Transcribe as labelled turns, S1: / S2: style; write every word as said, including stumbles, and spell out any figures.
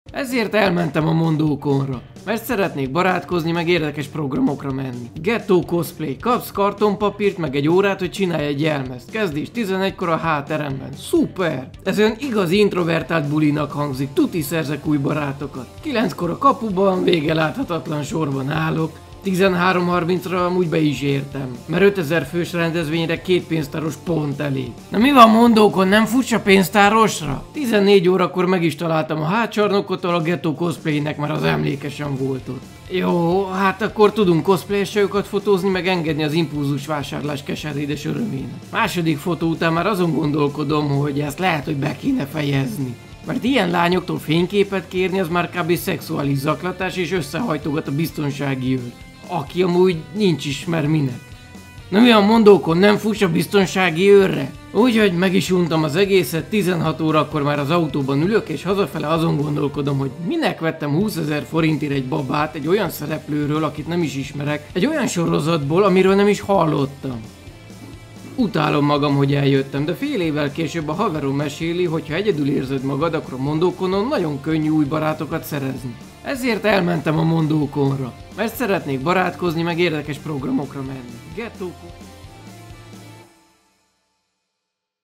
S1: Ezért elmentem a Mondókonra, mert szeretnék barátkozni, meg érdekes programokra menni. Ghetto cosplay, kapsz kartonpapírt, meg egy órát, hogy csinálj egy jelmezt. Kezdés tizenegykor a H-teremben. Szuper! Ez olyan igazi introvertált bulinak hangzik, tuti szerzek új barátokat. kilenckor a kapuban, vége láthatatlan sorban állok. tizenhárom harmincra amúgy be is értem, mert ötezer fős rendezvényre két pénztáros pont elég. Na mi van Mondókon, nem futsz a pénztárosra? tizennégy órakor meg is találtam a hátcsarnokotól a Ghetto cosplaynek, mert az emlékesen volt ott. Jó, hát akkor tudunk cosplayesőket fotózni, meg engedni az impulzus vásárlás keserédes örömének. Második fotó után már azon gondolkodom, hogy ezt lehet, hogy be kéne fejezni. Mert ilyen lányoktól fényképet kérni, az már kb. Szexuális zaklatás és összehajtogat a biztonsági őr. Aki amúgy nincs is, mert minek. Na mi a Mondókon, nem fuss a biztonsági őrre? Úgyhogy meg is untam az egészet, tizenhat órakor már az autóban ülök, és hazafele azon gondolkodom, hogy minek vettem húszezer forintért egy babát egy olyan szereplőről, akit nem is ismerek, egy olyan sorozatból, amiről nem is hallottam. Utálom magam, hogy eljöttem, de fél évvel később a haverom meséli, hogy ha egyedül érzed magad, akkor a Mondókonon nagyon könnyű új barátokat szerezni. Ezért elmentem a Mondókonra, mert szeretnék barátkozni, meg érdekes programokra menni. Ghetto